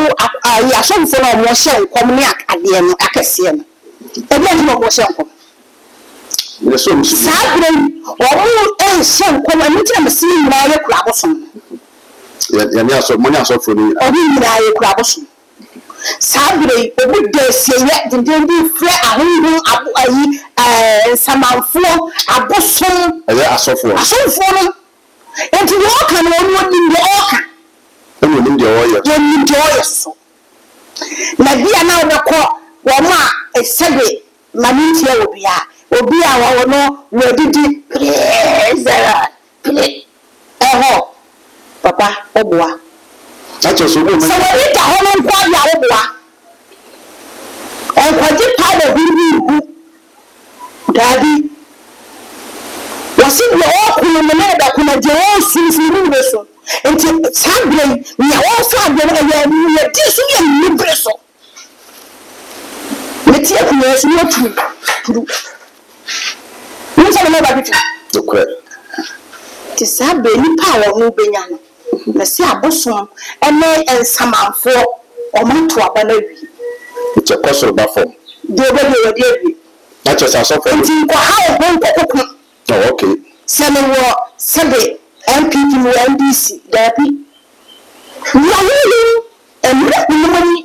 ya so mfo na mo hye nkom ne akade no akese no e bi no mo hye nkom le so musu sabre o mo hye nkom ani tira me sin na ye kura bosom ya ni aso mo ni aso fo ni o bi na ye kura bosom sabre o bi de se ye de bi fre ahunhu abu ayi samanfo abosom ya asofo no enti wo kan wo ni de oka enu ni de oye ye ni de oye so na bia na wo ko wo ma esebe manintie obi a wo no wo didi zera eho papa oboa acho so mo so wo ta ho no kwa ya oboa on kwaji pa do bi dadi wasi wo okunu me na da kuna je wo sunfuru be so enti sabre ni wo fa de na ya ni di so ya ni preso meti e kuma so no turu ni so na ba bitu okwe ti sabre ni pa wo no benya no na si abosom ene ensamanfo o mato aba na wi che kosoro ba fo de be wi acho sa so fo enti ko ha wo ko oh okay sele wo sebe MPP wo NDC dapi ya yulu emre kumani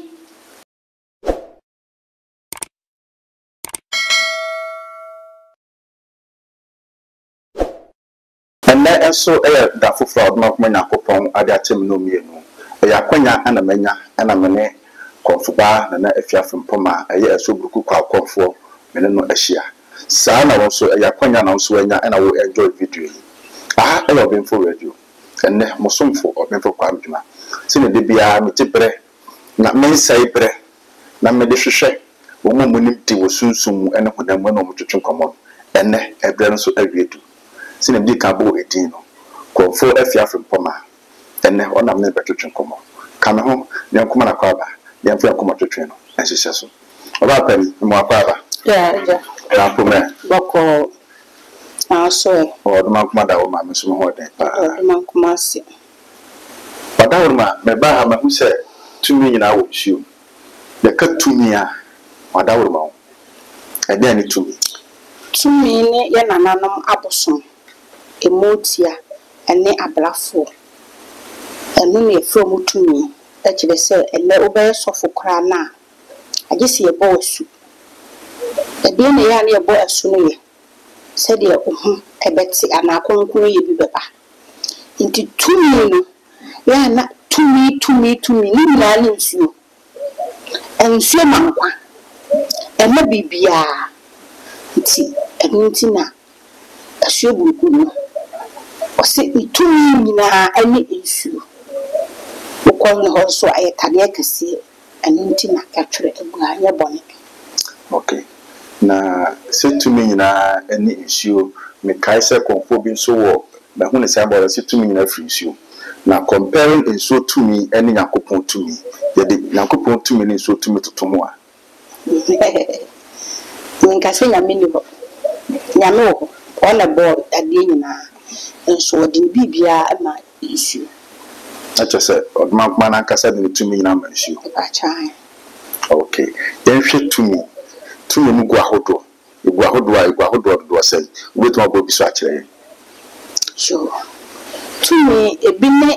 ene enso da foforo odma kuma nyakopon ade atem no mienu ya kwanya ana manya ana mene konfuba na afiafo mpoma eso buruku kwa konfo mene no ahia saa na wonso ya kwanya na wonso anya ana wo enjoy video yi Obenfo radio ene mosomfo Obenfo kwa adwuma sine de bia metibre na mensai bre na mede hwehwe wo munim ti wo sunsum ene kodam na omotwetwe komo ene ebre no so awiedu sine bi ka bo edin no konfo afiafo mpoma ene onam ne betwetwe komo kame ho ne nkoma na kwaba ya mfu akoma twetwe no ahyehyɛ so oba pani mo akwaba ja na pome boko aso oduma kuma da wo ma me so ho den oduma kuma se pada wo ma me ba ha ma hu se tumi nyina wo hio de ka tumi a pada wo ma wo ade ani tumi ne ye nananom abosom emotia ene abrafo enu ne from tumi e kire se ele obe sofo kra na agese ye bo asu ebe ne ya ne ye bo asu no ye se de ebeti anakonkunu ye bi beba nti tumi no ya na tumi ni na ne nsuo ensuo mankwa ema bibia nti enti na asuo buruku no ose tumi nyina ani nsuo ukon ho so ayetane akese enti na katwere eguanya bone okay na setumi nyina ani nsuo me kaise konfo bi nso wo na hu ne symbol setumi nyina free nsuo na comparing nsuo tumi ani yakopon tumi yede yakopon tumi ni nsuo tumi totomo a nkase nyame ni ho nyame ho ona bo ade nyina nso odin bibia ama nsuo acha se odma kuma na nkasa de tumi nyina ama nsuo acha okay den hwe tumi mu gu ahodo do say wetu abo bi so akire sure tumi ebine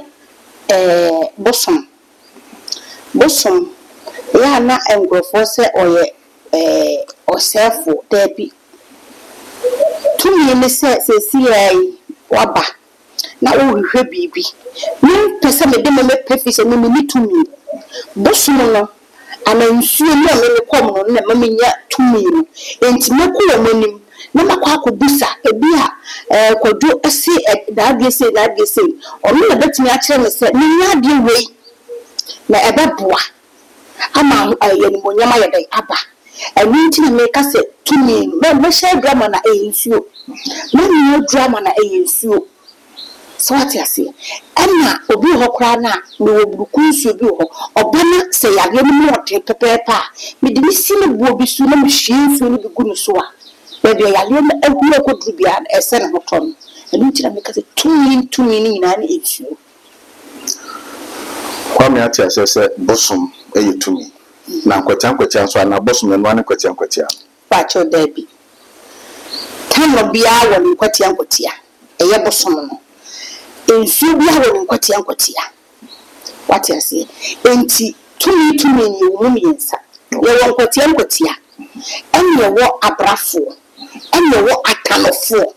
bosom ya na engrofo se oye osefo debi tumi ne se CI waba na o hwehwe bibi ni pese me de me pefise me ni tumi bosom no anansuo ni amene kom no na mamenya tumi no enti meko wo manim na makwa akobusa ebi a kodo ase daagese onu na betimi a kire me se ni ade wei na ebeboa ama yenimonyama yede aba enti na meka se tumi me share drama na ensuo me drama na ensuo so what ase ana obi ho kra na me wo buruku nsuo bi ho obana se yade mu ote pepepa me de sine buo bi su na me hwie nsuo ni bi gu no so a be de yade na ehuro ko duru bia ese na hoton enti na meka se tumi ni nyina na ensuo me ati asese bosom eyetumi na nkwatia so na bosom no an nkwatia pacho dabi tano bia wo nkwatia eye bosom no ensu bia wo nkwatia what you say enti tumi ni wo miensa ye wo nkwatia enye wo abrafo enye wo atanofo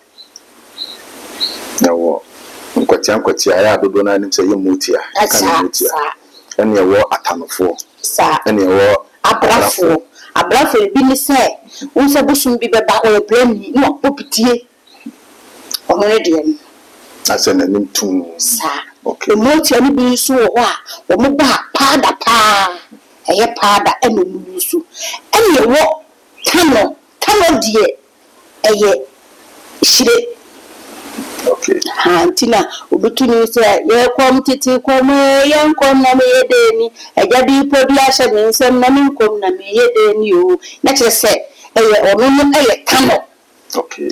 yawo nkwatia ya dodo na nim se ye mutia kan mutia enye wo atanofo sa enye wo abrafo bi ni se unse busum bi beba o blame no opitie omere de ni ase na nim tum sa okay mutia ni bi so ho a wo mo ba pada pa eye pada eno mu so enye wo tano die eye shire okay antina ubutuni se ye kom titi kom ye kom na me yedeni ejadi podi ashe ni nsem na me kom na me yedeni o na kire se eye onu eye tano okay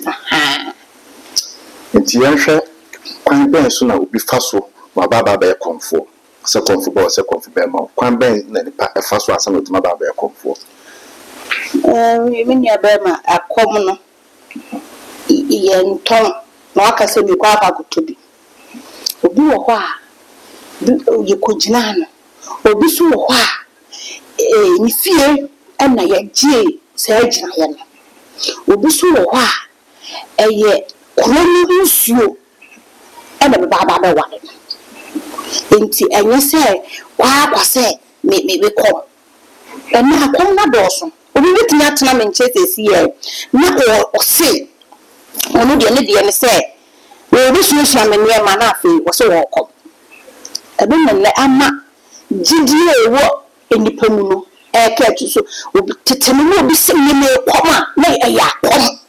nti yanhwe kwan ben so na obi faso wa baba ba komfo se komfo ba se komfo ba ma kwan ben na nipa faso asa na otuma baba ba komfo me ni abema akom no ye nton na aka se mi kwa aka kutobi obi wo ho a ye kogina no obi so wo ho a ni fie na ye gie se agina ye no obi so wo ho a eye krono nsuo na baba ba wa enti enye se kwa kwase me kom na akom na doso obi bitimi atena me nchese si ye na o se onu de ne se we bi so me ne ma na afi wo so wo kom ebe me ama gidie ewo enipa mu no e ka tu so obi tetemu no obi se me kom a na e ya kom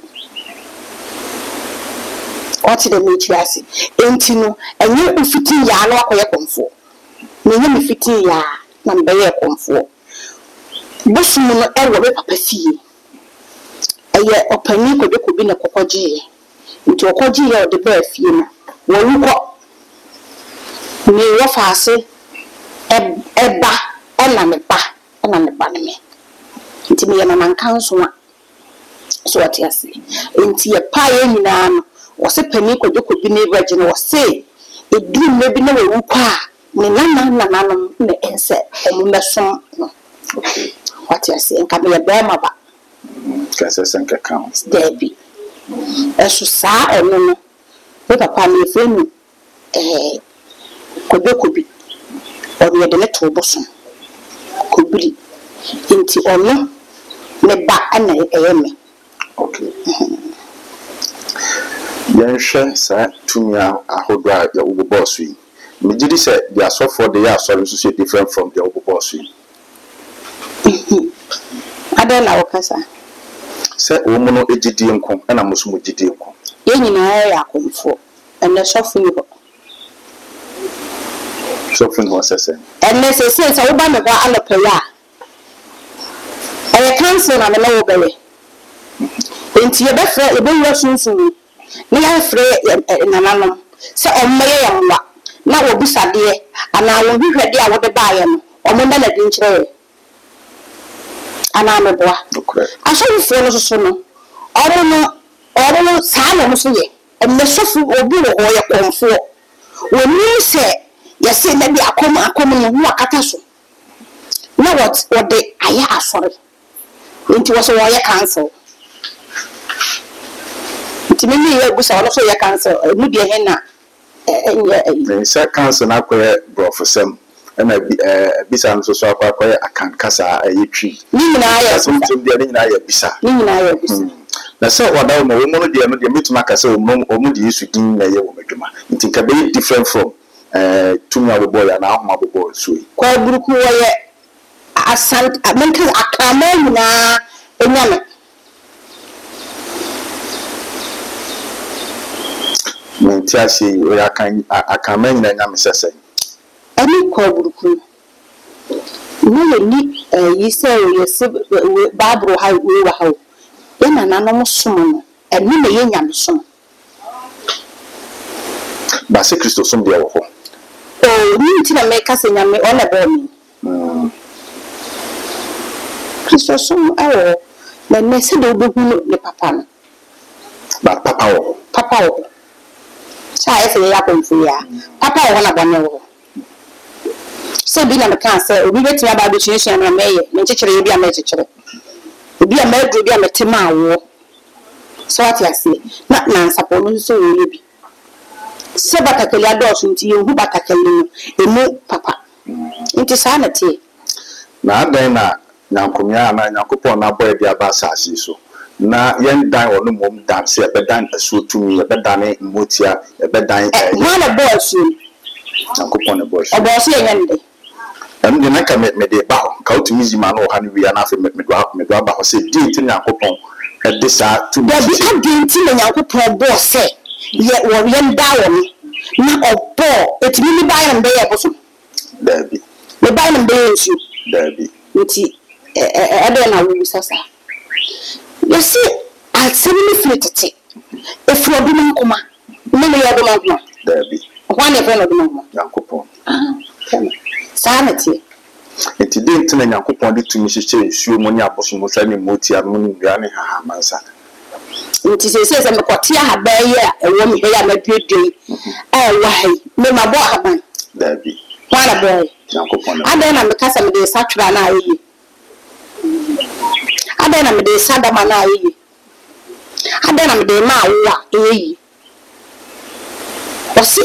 wati de me chiasi enti no enye ufitin ya na akoye komfo me nye me fitin ya na mbe ye komfo bosumu no ewo be papa fie eye opani kodekobi na kokoji nti okoji ya ode ba fie no woruko ni wo faase eba na me ba ne me nti me yana mankanso a so what you say nti ye pa ye nyina no wo se pani kodekobi na virgin wo se eduru me bi na woruko a me nana no na ense omumeso no what you say nka me be ma ba kase senka counts debi eso sa eno no we papa me fenu kobi o ye de ne to boso kobiri nti ono me ba ana me okay yanhwe sa tumia ahodwa ya ubo boss yi me gidi se dia so for the year so so different from the ubo boss yi adela okasa se omuno ejidie nko na musumu jidie nko ye nyina ya akomfo ene sofu ni ho sofu ni ho sese ene sese se wo ba me ba alopeya e cancel na me wo bele enti ye be fra e be wo sunsun ni ya fra nananom se omeye ya nwa na wo bisade ana wo hwehwede a wo de ba ye no omo na di nkyere ana meboa aso fo no so no oro saa no so ye enne sofu obi wo ho ye komfo woni se ye se na bi akom no ho akata so na what de aya asore nti wo so wo ye cancel nti me ye gusa wo so ye cancel mu de he na se cancel na koye brofosem na bisa nso so akwa akan kasa ayetwi ni nyina ya suntum de ni nyina ya bisa na se wada no wo mo de no de mituma kasa o mo de Yesu din na ye wo medwuma nti ka be different from tumi abobo ya na ahoma abobo so yi kwa buruku wo ye asant amenka akama nyina enyame nti ase o ya kan akama nyina nyame sese ani kwa buruku no ni yise yese babro ha we wa ha yana nanom som no eni na ye nyame som ba se Kristo som de wo ho ninti na make us nyame on a bomb. Christos so awo na nese de obehu ne papa no. Ba papa wo. Sa e se ya konfu ya. Papa wo na bone wo. So bi na me kan say obi betima ba do chinchia na meye, me chechire bi a me chechire. Obi a medro bi a metema wo. So what you say? Na nsapo no so wo bi. Se batakeli adosu nti yehu batakeli no emu papa. Nti sa na tie. Na adan na nyankomya na nyankopon na boy bi aba asase so. Na yen dan ono mom dan se ebedan asotumi ebedane motia ebedan na boss nyankopon na boss. Oboss yen de na ka me de ba ka otumi zima no ha no wi na afi me do aba ho se di nti nyankopon de sa tu. Da bi adenti na nyankopon boss ye wo yen dawo na obo etimi ni ba yen be ye boso. Da bi. Me ba yen be nsu. Da bi. Nti ebe na wo sasa. You see, I'll send me free if you're doing Kuma, many other one. There be one of them. Yankopon. Sanity. It didn't tell Yankopon to Mrs. Sue Money Apostle Mosani Moti and Moon Granny Hamansa. It is says I'm a quartia, a bear, a woman here, I'm a good day. Oh, why? No, my boy, there be one a boy. Yankopon. And then I'm a cousin of the Saturday. Adena me de sada mana yi adena me de ma wa yi osi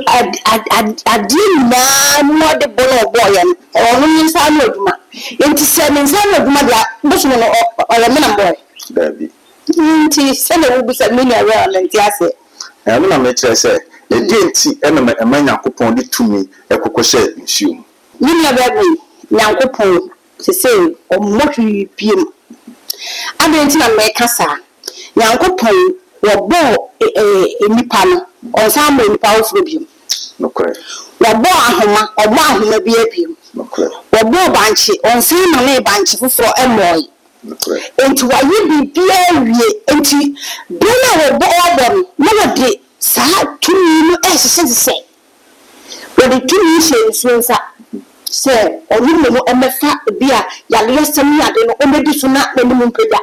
adi na mo de bolo boy en onu ni sa no aduma enti se me sa no aduma dia boso no o me na boy baby enti se na wo bisa me na wa na enti ase e me na me kire se e di enti e na Nyankopon de tumi e kokoshe nsuo ni na baby Nyankopon se se o mo hwi piem adenti na meka sa Nyankopon wo bo nipa no onsa mo nipa ofro biem nokre wo bo ahoma bi abiem nokre wo bo banchi onsa ma na banchi foforo emoy nokre enti wa yi bibia wie enti bena wo bo obon na wo de sa tumi no ehsese wo de tumi hyensa se onu no emefa bia yale yasem yade no omedi so na nemu mpeda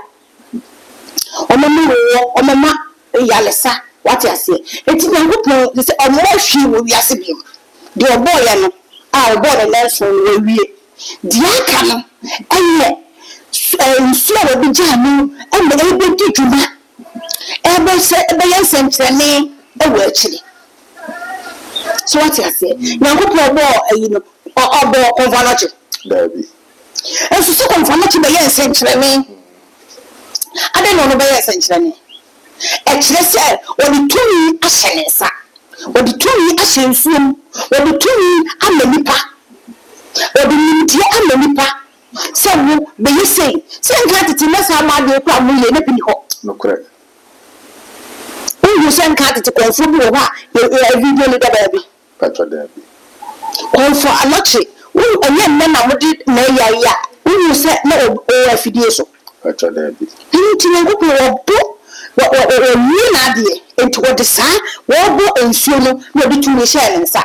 omemu wo omema yalesa what you say enti Nyankopon se omohwi wo wiase biem de oboye no a oboye na so wo wie di aka no eye nsuo wo bi janu ebe di djuma ebe se ebe yensentrene ewo akiri so what you say Nyankopon bo ayi no obo convology baby eso so convology be yensentrene ade no be yensentrene e kire se wodi tumi ahyenesa wodi tumi ahyensuom wodi tumi amanipa wodi nimtie amanipa se wo be yesei se nka tete mesa ma de kwa mu ye na bi ho no correct wo se nka tete konfo bi wo ha e video ni da baby patro baby konfo anoche wo onye nne na mudi na ya wo se na o afidie so patro baby nti Nyankopon wo bo wo ni na de enti wo de sa wo bo ensuo no na obi tumi hye nsa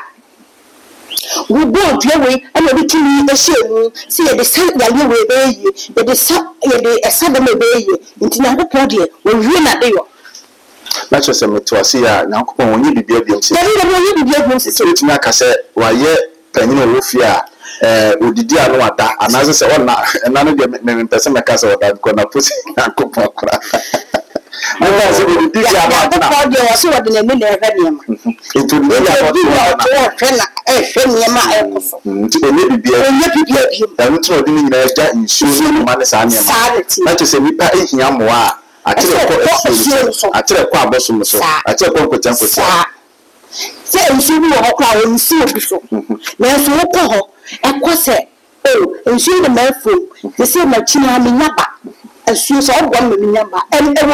wo bo dwewe na obi tumi ehye mu se ye de sa ya ye we be yi ye de sa ye de esa de me be yi nti Nyankopon de wo wi na de yo na chose me to ase ya Nyankopon wonye bibia biam se wonye bibia biam se tumi aka se wa ye panyin wo fia odidi anu ada anaze se wona enano de me pese me ka se wada ko na pusi Nyankopon kra na se odidi anu ada na de wo se wada na mi na ebe niam eto ni ya ko na ehwe niam a ekoso nti onye bibia biam dan tro de ni nyina ja nsuo no ma ne sa niam na chose nipa ehia mo a atire kwa abosom so atire kwa nkotanko se ensu bi wo kwa ensu obi so na ensu wo ko ho ekose ensu de mafom se machina me nyaba ensu so ogwa me nyaba ewo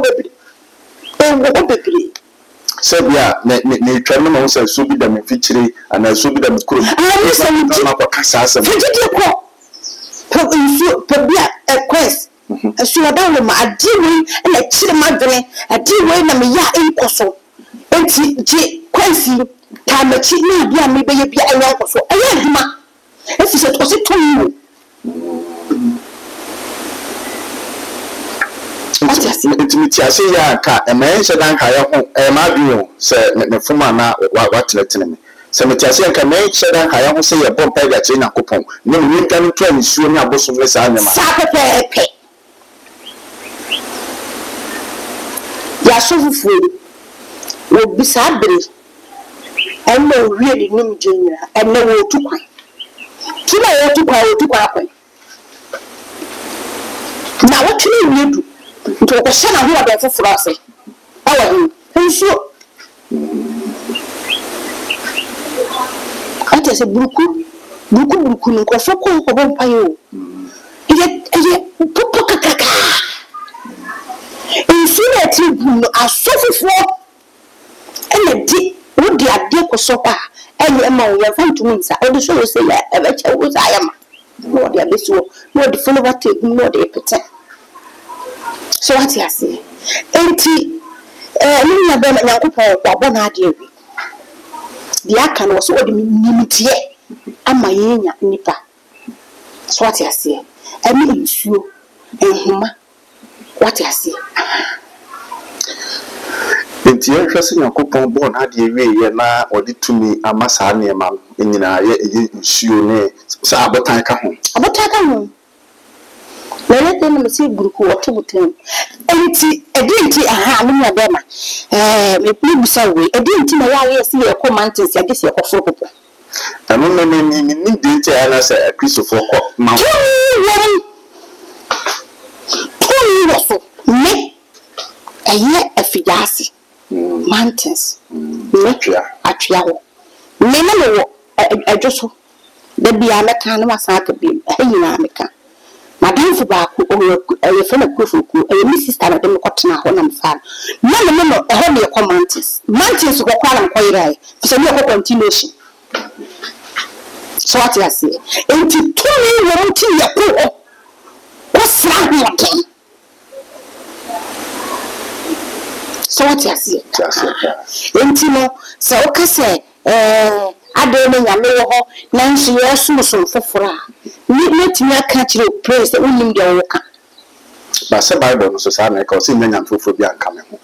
bebiri se bia ne twame no se ensu bi da me fichire ana ensu bi da me kuro na kwa kasa asem fijide ko ensu bia quest ensu da wo ma adiwe na chire madre adiwe na me ya enkoso enti je kwansi Tamachi na bia me be bia enyanko so eya adwuma efi se to se to mu intimity ase ya ka e me nse dan ka ya ho e ma bi se ne fuma na wa tenetene me se me tiase nka me nse dan ka ya ho se ye bom pa ga che Nyankopon ne me nka no to ani suo ni abosom ne sa nyama sa pepe ya sofufu wo bisa bere enne really nim jenya enne wo tukwan kila wo tukwan akwan na wo tuni wedu nto ko shana ho aba foforo ase awa nso ate se buruku nko so ko bon payo eye popo kakaka nso na tribu no asofofo ene di wodi ade ko so pa ene ma wo ya fantu nsa o de so wo se la e be che wo za ya ma no de abeso no de follow what take no de pete so what you say enti ni na be Nyankopon kwa bona ade wi dia kan wo so odi nimtie ama yenya nipa so what you say emi nsuo ehuma what you say inti ya hwese Nyankopon bo na de wie ye na odi tumi amasa ne ma nyina ye nsuo ne sa abotan ka ho na te na se buruku woto mutem enti edinti aha no ya bema me busa we edinti na ya ye se ye commandments ya gese ye koforo popo anu no ni date ya na se Christopher ko ma wo me eye afidasi mountains atwa ho me na wo adwoso da bia meka na masaka bi ayina meka madam fu ba ko e fe na kufuku e mi sister na dem kwotena ho na mfa na e ho ne mountains ko kwala ko yirai so me ko continuation so what you say enti tumi wo nti ya ko o sra ho den so what you say enti no so o ka say ade me nyame wo ho na nso ye sumsum foforo a ni metimi aka kire praise unim de wo ka ba se Bible no so sa na ka o se nyanya foforo bi anka me ho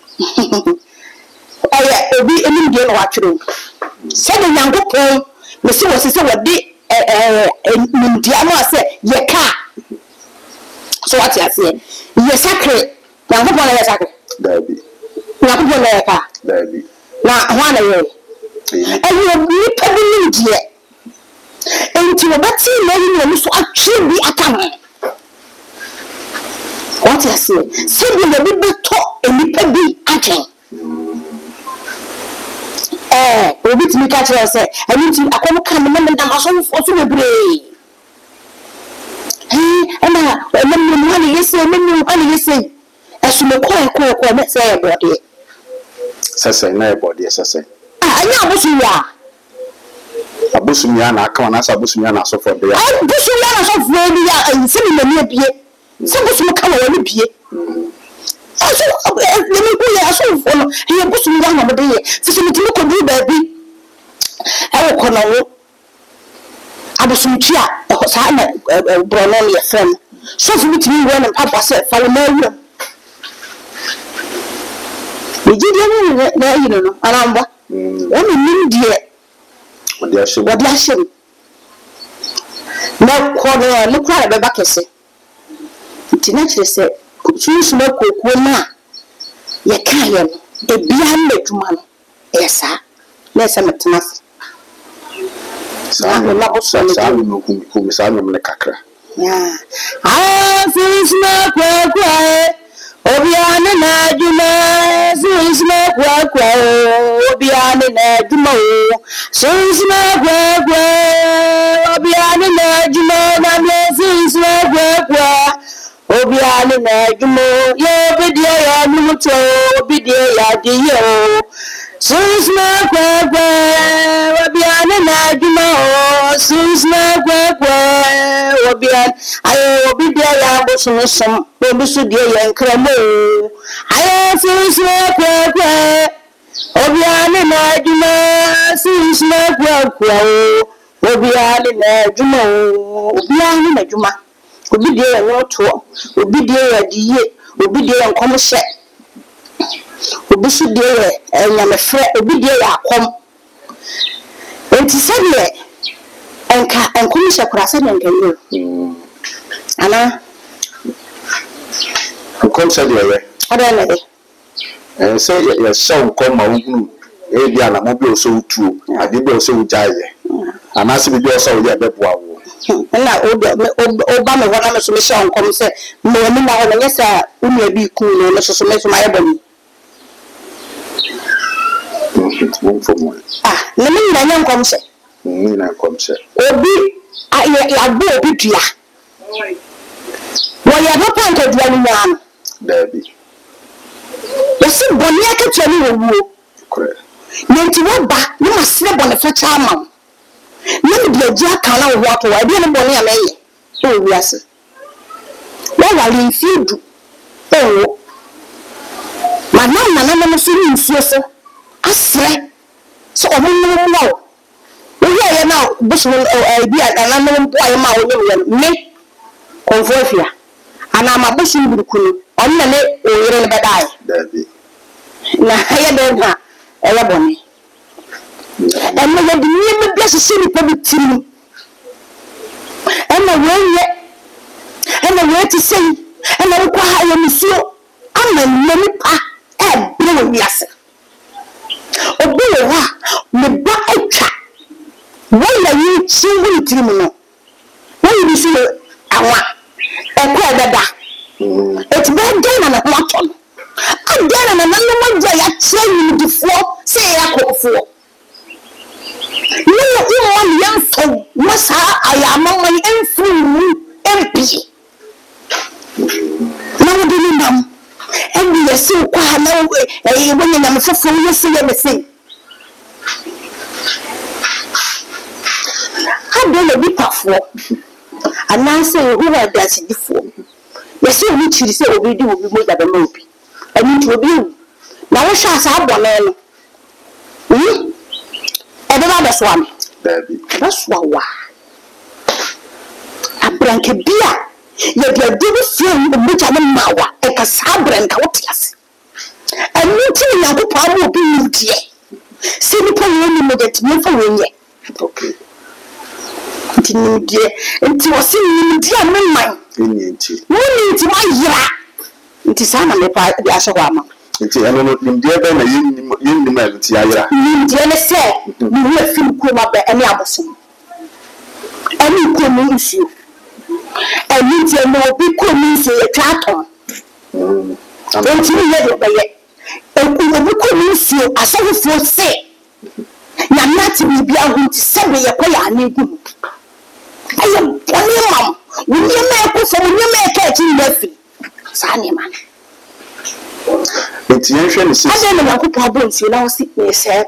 aya obi enim de no atwere se de Nyankopon me se wo se wodi ndia no ase ye ka so what you say ye sacred Nyankopon na ye sacred dabi Nyankopon na ye ka dabi na ho na ye ayo ni pabini die enti obati na yi no so atwe bi atama what you say se bi na bi beto eni pabi agen obi timi ka kire se ani ti akomo kan me me dam aso so bebre ana me wani yese esume ko me se e bode sese na e bode sese anya abosu ya na aka na abosu ya na so for there abosu ya na so for bi ya nse me me bie se abosu ka wa ni bie aso le me ko ya so for no he abosu ya na mo de ye se me timi ko bi ba bi e ko na wo abosu tia sa na brono ye frem so fu mi timi wo na papa se fa wo na wu Ejide na yino no aramba woni mindie wodi ashim na ko no kwa be bakese ntina kire se kutusu na kokuo na ye kaye no ebia na dwuma no esa na esa metena sa na bo so no kum sa no me kakra ya finisma kwa obiane na juma finisma kwa obiane na juma finisma kwa obiane na juma na finisma kwa obiane na juma ye bidie ya nuto bidie ya diyo finisma kwa obiane na juma finisma kwa obiane ayo bidie ya bosunsom bebisu die ye nkramo ayo finisma kwa Obiane na juma since na kwa obiane na juma obiane na juma obi de ya nwoto obi de ya diye obi de ya nkomhye obi su de ya nyamefre obi de ya akom enti sebe enka nkomhye kurase na nkanyo ana nkomhye de ye adana de say ya so kom ma wugunu e bia na mo bi o so utuo ade bi o so ujaye anase bi o so ye beboa wo na oba me wana me so me sha nkom se mo ni na ho na sa unu bi ku no me so me so ma yebani na me na nyan nkom se ni na nkom se obi ya bo obi dua wo ya no panta dua ni nyan dabi yesi boni akatua ni wo correct nti wo ba ni masire boni fa chama ni de agya kan na wo ato wa bi ni boni ameye o wiase wo wale nfidu o manam no so ni nsuo so asre so o mo wo wo ye na busu bi ana no mpo ayi ma wo ye me konfofia ana ma busu burukunu onna le o yere ne bedai dabi na ya de ha ela boni emma ya di ni me bless sini pa bitimi emma we ti sei emma ko ha ya misuo ama ni pa e bre wo wiase obi wo ha me ba atwa wala yi chi wo timi no wo yi si awa e ko dada eti be den na ko ato adana na nanu magya ya kyerɛ yimdifoɔ sɛ ya kɔfoɔ ne wo mo ya mfo masa ayamama ni emfuru empi na wo de nam ebi yesi kwa na wo nyam fofo yesi ye mesi adana bi pafoɔ ananse wo wa dasidifo yesi obi kyiri sɛ obi di obi mo da be ma obi ani to obi na wo hwa asa abone no ebe ba be so am dabi ba so wa abranke bia ye de dubu fiem obi ja ne mawa e ka sa abranka wo tiase ani ti ya ko pa mo obi ni die se ni pa wo ni mo de ti mo fa wo nye okay ni die nti wo se ni die amman ni nti ni ma yira nti sana me pa de asho kwa ma nti eno no nimde be na yin ma nti ayira nimde ne se ni we film ko ma be ene abosom ene ko mu nsuo ene nti no bi ko mu nsuo ye twaton nti ni ye de be ye eku obi ko mu nsuo asofo se na nati bi bia hu nti se be ye ko ya na egu ayo oni mam wo ye ma ko so wo ye ma ka ti ndafi sani man nti yen hwe ne se ade na ko pa bon si na wo si ne se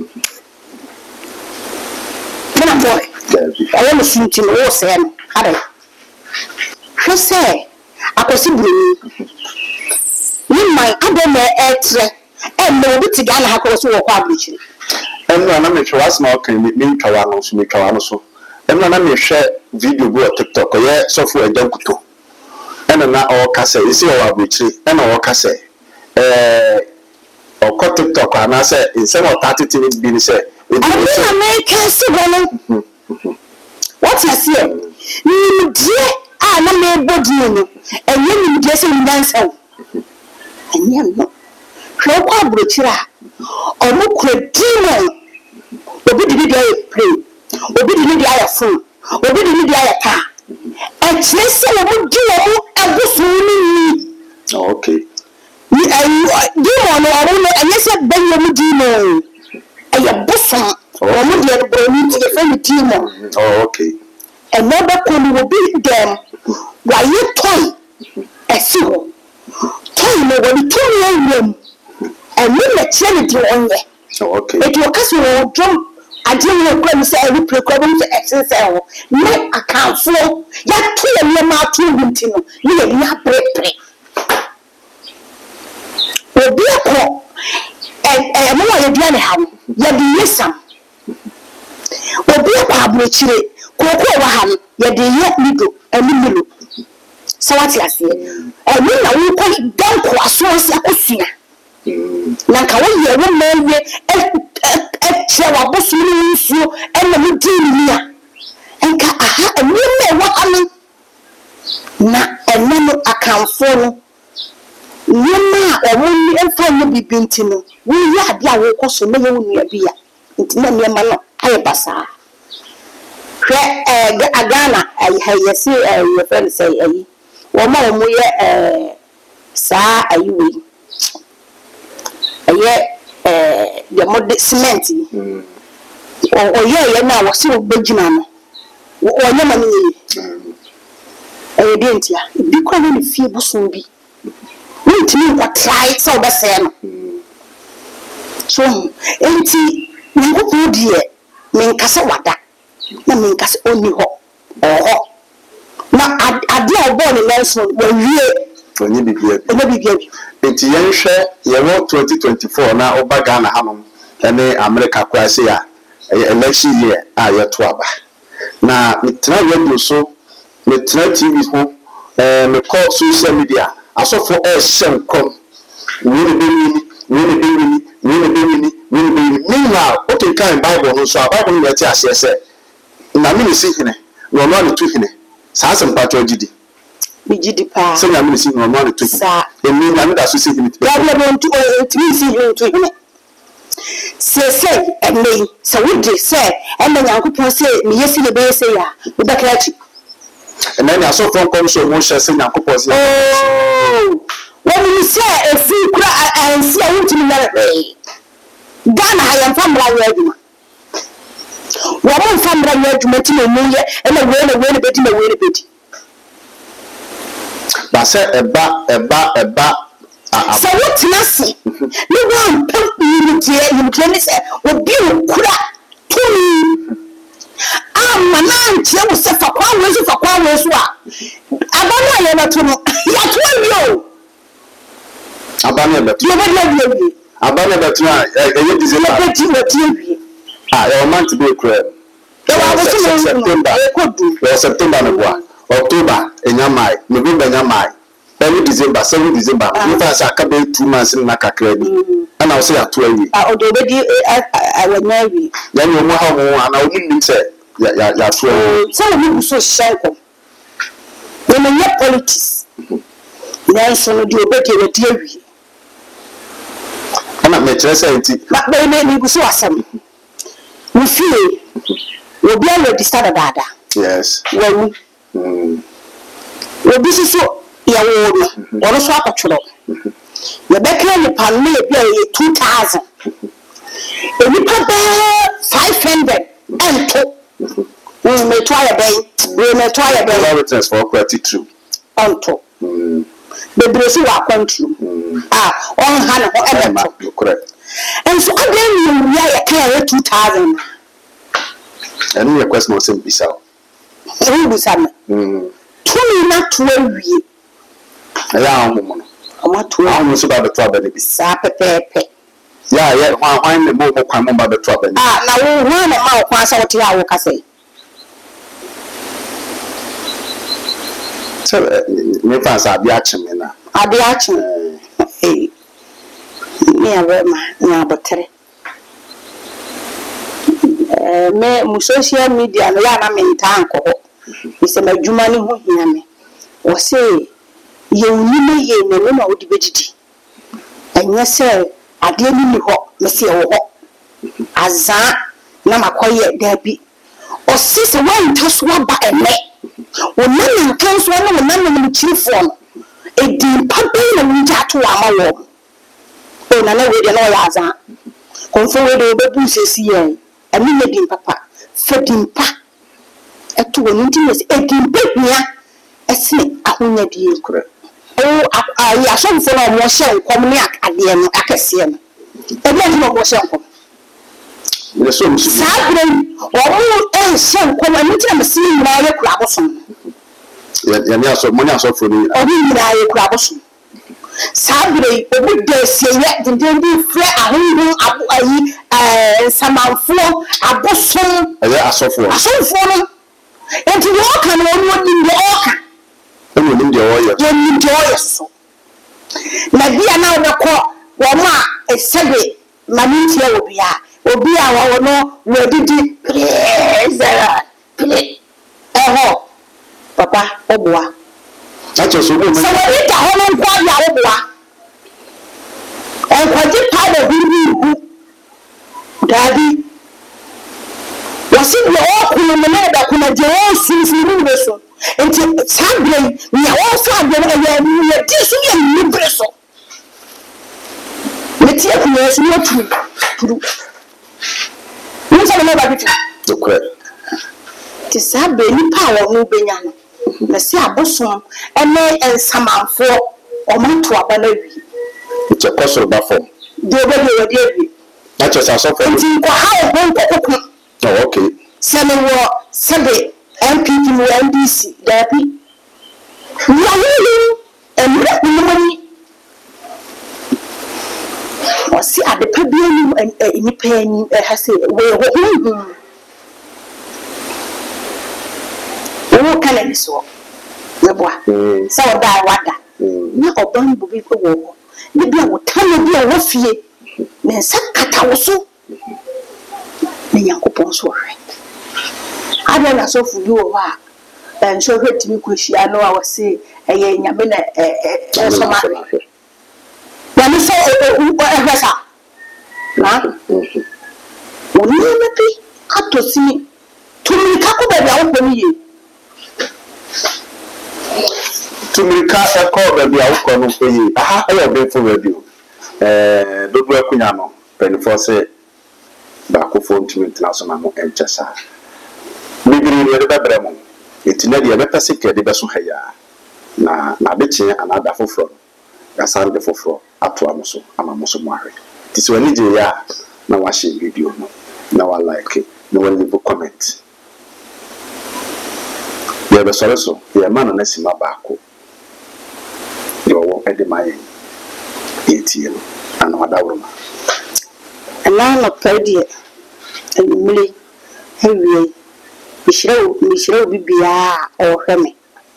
na boy ayo mo sinti no wo se no ade hwe se akosi buruni ni man ade na etre e mo bi ti ga na ha ko so wo kwa abuchiri eno na me hwe wasma okan mi ntwa no so mi twa no so eno na me hwe video go TikTok ye sofo ajankuto eno na o kase isi o abuchiri eno o kase oko TikTok ana se insem o 30 minutes bi ni se I make a what you see? You dear, I know me body, and you just in dance. And you know, how butcher or no crib demon. Obi did the pray, Obi did the food, Obi did the car. And Chelsea would do a good okay. Demon, and yes, I beg you, demon. I bosom or would need to defend demon. Oh, okay. And never could will be them while you toy a seal. Toy me when you turn your room and win the charity on you. Oh, okay. If your cousin will drum, I didn't know say every precaution to exercise. No account for that 2 year mouth to Wintino. You have break. Will be a call. And eno wa yedua ne ha no ye de yesam obi kwa abrochire koko wa ha no ye de ye nido animilo so what you say eno na wo ko dan ko aso ase akosua na ka wo ye wo mawe che wa bosu ni nsuo ena mu din ni a enka aha eno me wa ha no na eno no akamfo no nyema ewoni emfa no bibinti no wo ya ade a wo koso na ye wo nua bia nti na nyema no aye basa hwe agana ayesi ye friend say ayi wo ma wo ye saa ayiwe aye the mod cement o ye na wo se wo begina no wo nyema no ye de ntia bi kwa ni fie busun bi ntimi kwa try so be say no so enti nko die men kasa wada na men kasa oni ho oho na ade obo ni lenso we wie onye bibia enti yenhwe yewo 2024 na obaga na hanom ene America kwa se ya election year a yeto aba na metra radio so metra TV ho me call social media asofo shenkom we be meanwhile okay kind Bible no so Bible no ti ase se na me si hene no no ne tu hene sa asem patro gidi bi gidi pa se na me si no no ne tu hene emi na me da so si hene ya bla ntu ti si hene tu hene se emi se we dey say emi Nyankopon say me yesi le be say ya we da krachi and then asofo kom so mo hye se Nyankopon say when you say a free cry and see a won't me Ghana I am from Raduma. Woman from Raduma to me and a way bit in a way bit. But say a ba. So what Nancy? No one put you can say would be crack to me. My man, she was set for qualis for qualis. I don't know to know. You Abane betu. You never know. Abane betu e December. Your month be clear. September no boa. October enyamai, November enyamai. Early December, 7 December. You pass akabe 2 months na kakra bi. And I say atu awi. Odobedi awanyawi. Then you mo ha mo ana onim say ya atu awi. So we so shanko. When you politics. Nanso no di obedi wedi awi. Ana me trese enti na be me guso asam we feel we be register dada yes we we so ya wo no so akotworo we be kra ni pan me be 2000 eni pa be 500 ento we me try be witness for quality true onto the bresi wa kwantu on han ho ebeto correct and so again we are clear 2000 and your question was simple so we be sam tumi na to awie ya homo no ama to homo so ba beto abani bi sa pepepe ya hwan ne mo kwan mo ba beto abani na wo hwan na ma kwan sa wote ya wo kase so me fans abiachime na abiachime me avema na botere me mu social media no ya na me ntanko ho ise madwuma ni ho hia me wo se ye unime ye me na wo di bedidi anya se ade ni ho me se wo ho azan na makoye dabi o se se wan taso ba eme wonan kan so na wonan mu chirifo edi pabe na wunja to amawo o na na we de na ya azan konfo we de obebu sesi ye ami ne din papa fedin pa eto woni ntimes edin bebia ese ahonya die kure o ya so mfo na mo hye nkom ne akade no akese no ebe ni mo hye nkom le so musu sabre o mo hye nkom ani tira me sin na ye kura bosom ya ni aso mo ni aso fo ni o ni na ye kura bosom Sabre obi desi ye dindindi fre ahunhun abu ayi samanfo abosom eye asofo no enti wo kan wo ni de oka enu ni de oye ye ni de oye so na bia na wo wo ma esebe manintie obi a wo no wo didi please papa oboa acho so mo so we ta ho no kwa ya oboa kwaji power bibi daddy wasi bi o kunu me na da kuna je o sinfiri be so enti sabre ni o fa de ya ni ti so ya ni preso me ti ku no so tu ni so me ba bitu okwe ti sabre ni power no benya no na si abosom ene ensamanfo o mato aba na wi che kosoro ba form de obi na che sa so for nti ko ha o ko oh okay sele wo sebe MPP wo NDC dabi ya yulu emre kumani wasi adepa bi ani nipa ani ha se we ho wo kala ni so na boa sa o da wada na oban bu bi ko wo ni bia wo tano bia wo fie me sakata wo so ni yankopon so hwe ada na so fu bi wo ha en so hwetimi kwhia no a wo se eye nyame na so ma na ni so ehwesa na oni na pi atosi tumi ka ko ba bia wo ko ni ye tumirika eko ba bia wo ko no ko yi aha e be fo radio dodo akunya no penfo se ba ko fo ntimi international no enchesa bibiri ne de bremo etina de be pese ke de be so haya na be kyen anada foforo ya san de foforo ato amoso amamoso mo ahwe tisi wani je ya na wa share video no na wa like na wa leave comment ya be so ya man na sima ba ko yo ede mai etien ana wadawroma ana no pradie emule hewie mishiro bibia o hweme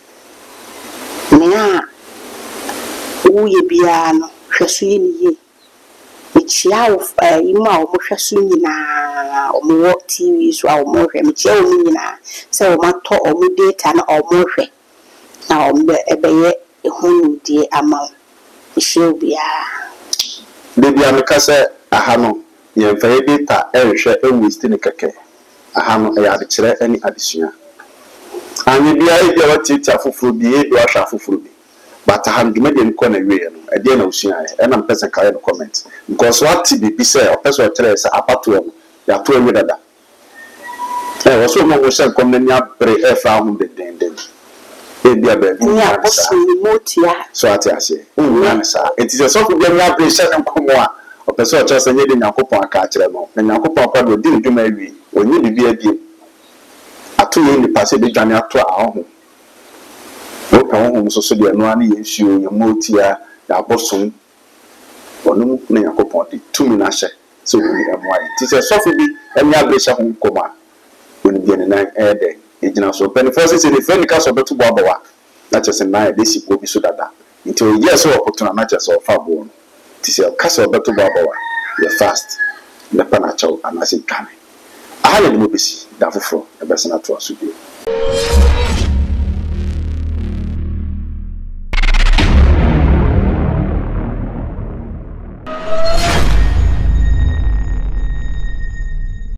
na uye bia no hweso ye niye chia wo ima o mo hweso nyina o mo TV so a o mo hwe me chia o nyina se o mato o mo data na o mo hwe na o mbe ebeye ehunu die ama mishiro bia bibia me kase aha no ye fa data ehwe ewiste ne keke aha no ya de kire ani adesua anye bia e bia watiti afoforo bi e do ahwa afoforo bi but aha nduma de nko na wie no e de na usua e na mpese kae no comment because what be say o pese o tere se apato no ya to enwe dada wo so mo wo se kom na nya bre e fra hu de den e bia ba bi ya bosu motia so ati ase na sa enti se so ko bia nya bre se nkomo a o pese o tere se nye de Nyankopon aka akere no na Nyankopon kwa do di nduma awie onye bibia bi ato ye ni pase de dwane ato aho wo pa ho so so de no ani ye nsuo ye motia ya bosom onu na Yakopon de tumi na hye so we amwai ti se so bi enya abresha ho koma oni bi ne na ede ejina so pen forces in the friend ka so betu bo abawa na chese na de sipo bi so dada nti o yes o kotuna na chese o fa bo ti se ka so betu bo abawa ye fast na pana chaw anase twane aha le mo besi da foforo e be se na to aso bi